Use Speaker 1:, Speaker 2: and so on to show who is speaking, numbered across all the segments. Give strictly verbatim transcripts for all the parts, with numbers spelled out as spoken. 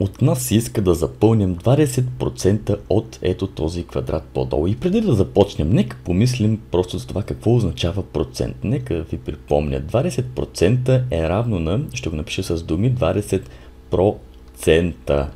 Speaker 1: От нас се иска да запълним двадесет процента от ето този квадрат по-долу. И преди да започнем, нека помислим просто за това какво означава процент. Нека ви припомня, двадесет процента е равно на, ще го напиша с думи, двадесет процента.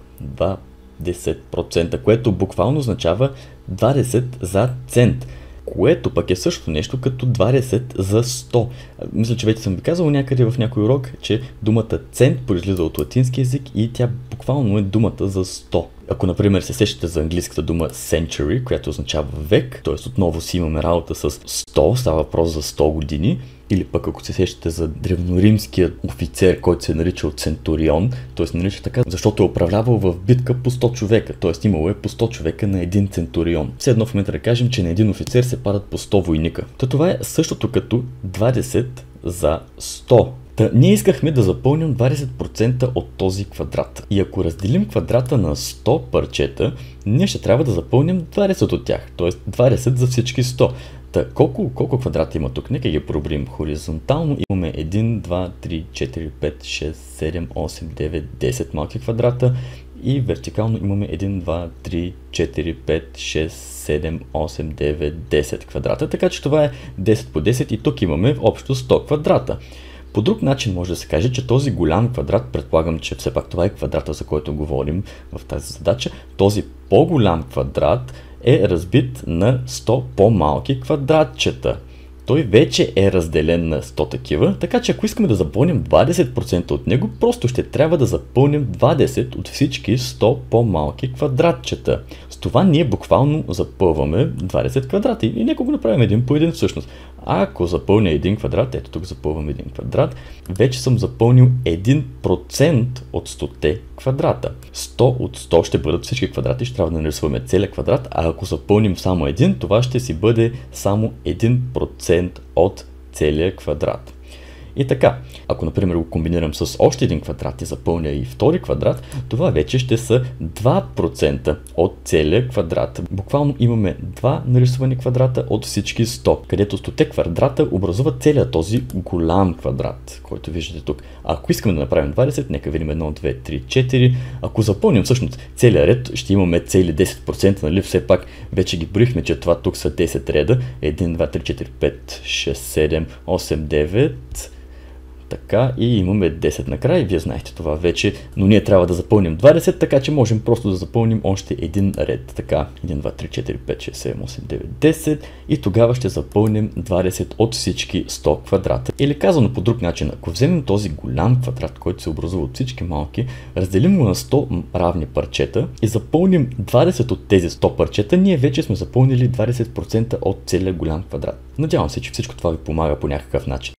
Speaker 1: двадесет процента, което буквално означава двадесет за цент. Което пък е също нещо като двадесет за сто. Мисля, че вече съм ви казал някъде в някой урок, че думата цент произлиза от латински език и тя буквално е думата за сто. Ако, например, се сещате за английската дума century, която означава век, т.е. отново си имаме работа с сто, става въпрос за сто години, или пък ако се сещате за древноримския офицер, който се е наричал центурион, т.е. нарича така, защото е управлявал в битка по сто човека, т.е. имало е по сто човека на един центурион. Все едно в момента да кажем, че на един офицер се падат по сто войника. То това е същото като двадесет за сто. Та, ние искахме да запълним двадесет процента от този квадрат. И ако разделим квадрата на сто парчета, ние ще трябва да запълним двадесет от тях, т.е. двадесет за всички сто. Та, колко, колко квадрата има тук? Нека ги проброим. Хоризонтално имаме едно, два, три, четири, пет, шест, седем, осем, девет, десет малки квадрата и вертикално имаме едно, два, три, четири, пет, шест, седем, осем, девет, десет квадрата. Така че това е десет по десет и тук имаме общо сто квадрата. По друг начин може да се каже, че този голям квадрат, предполагам, че все пак това е квадрата, за който говорим в тази задача, този по-голям квадрат е разбит на сто по-малки квадратчета. Той вече е разделен на сто такива, така че ако искаме да запълним двадесет процента от него, просто ще трябва да запълним двадесет от всички сто по-малки квадратчета. С това ние буквално запълваме двадесет квадрата и нека го направим един по един всъщност. А ако запълня един квадрат, ето тук запълвам един квадрат, вече съм запълнил един процент от сто квадрата. сто от сто ще бъдат всички квадрати, ще трябва да нарисуваме целият квадрат, а ако запълним само един, това ще си бъде само един процент от целия квадрат. И така, ако например го комбинирам с още един квадрат и запълня и втори квадрат, това вече ще са два процента от целия квадрат. Буквално имаме два нарисувани квадрата от всички сто, където сто квадрата образуват целият този голям квадрат, който виждате тук. А ако искаме да направим двадесет, нека видим едно, две, три, четири. Ако запълним всъщност целият ред, ще имаме цели десет процента, нали? Все пак вече ги броихме, че това тук са десет реда. едно, два, три, четири, пет, шест, седем, осем, девет... Така, и имаме десет накрая, вие знаете това вече, но ние трябва да запълним двадесет, така че можем просто да запълним още един ред. Така, едно, два, три, четири, пет, шест, седем, осем, девет, десет и тогава ще запълним двадесет от всички сто квадрата. Или казано по друг начин, ако вземем този голям квадрат, който се образува от всички малки, разделим го на сто равни парчета и запълним двадесет от тези сто парчета, ние вече сме запълнили двадесет процента от целия голям квадрат. Надявам се, че всичко това ви помага по някакъв начин.